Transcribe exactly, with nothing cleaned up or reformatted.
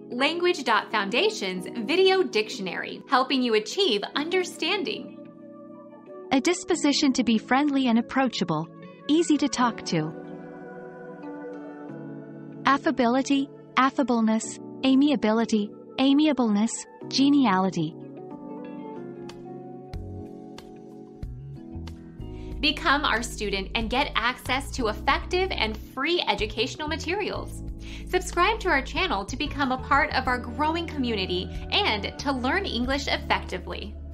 Language Foundation's Video Dictionary, helping you achieve understanding. A disposition to be friendly and approachable, easy to talk to. Affability, affableness, amiability, amiableness, geniality. Become our student and get access to effective and free educational materials. Subscribe to our channel to become a part of our growing community and to learn English effectively.